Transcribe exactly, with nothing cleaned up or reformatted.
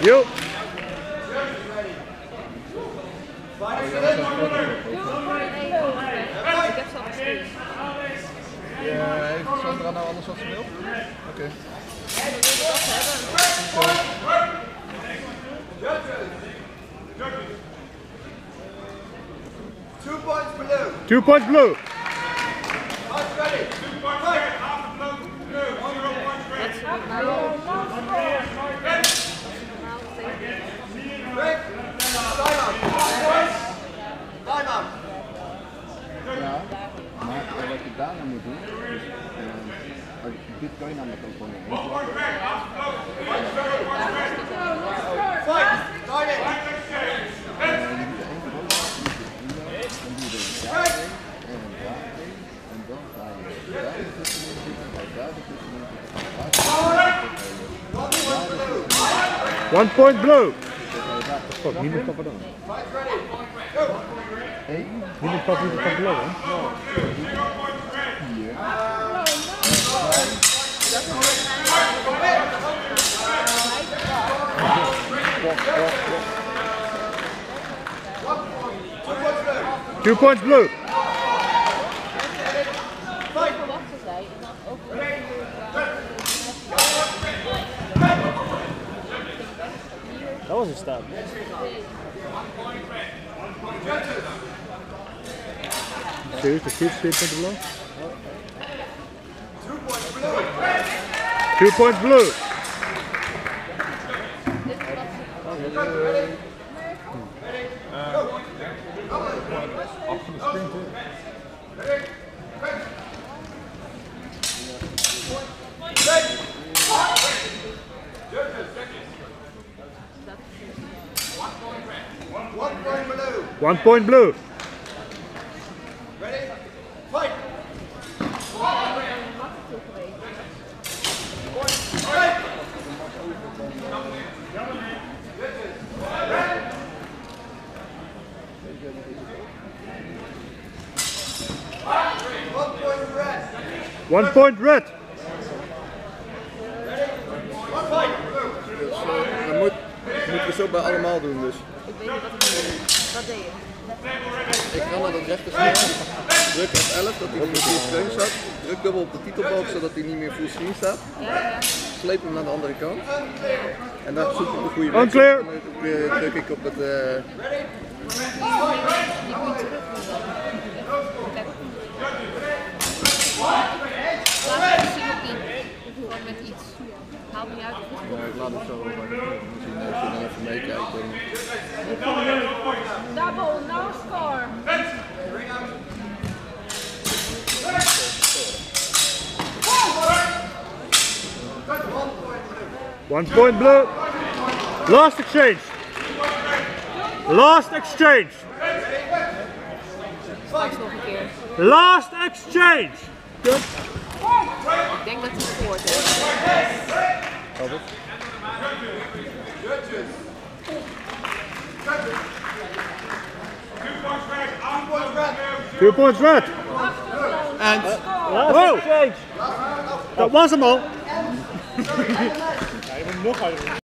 Jo. Ik heb ze al gestuurd. Ja, heeft Sandra nou alles wat ze wil? Oké. Okay. Two points blue. Two points blue. Points ready. Two points red. Half the blue. Blue. Zero points red. Break. Time out. Time out. Ja, maar wat je daarna moet doen, is, uh, dit kan je namelijk ook gewoon in één keer. Fight. Time in. Uh, je doet er één keer over, dan doe je er daar heen, en daar heen, en dan ga je daar de tussenin zitten, ga je daar de tussenin zitten, ga je daar One point blue. Fuck, niemand kan verdoen. Fight ready. Go. Hey, Niemand kan niet van blauw, hè? hier. Two points blue. Dat was een staat. Serieus, de kids twee punten blauw? Two points blue. One point blue. One point blue. Ready? Fight. One point red. One point red. One fight. Dus uh, dat moet, moeten we zo bij allemaal doen dus. Ik weet niet wat ik moet doen. Wat deed je? Ik ga naar dat rechterscherm, druk F elf dat hij niet meer full screen staat, druk dubbel op de titelbalk zodat hij niet meer full screen staat, Ja, ja. sleep hem naar de andere kant en dan zoek ik de goede weg. Unclear. En dan uh, druk ik op het... Uh... Die moet je terug doen dan. Laat me zien op die. Gewoon met iets. Haal me niet uit. Ja, ik laat het zo over. Misschien als je dan even meekijkt. Dan... Double, no score. One point blue. Last exchange. Last exchange. Straks nog een keer. Last exchange. Good. Ik denk dat hij scoort. Hè. Two points red. En... Last exchange. Dat was hem al. Ja, je moet nog uit.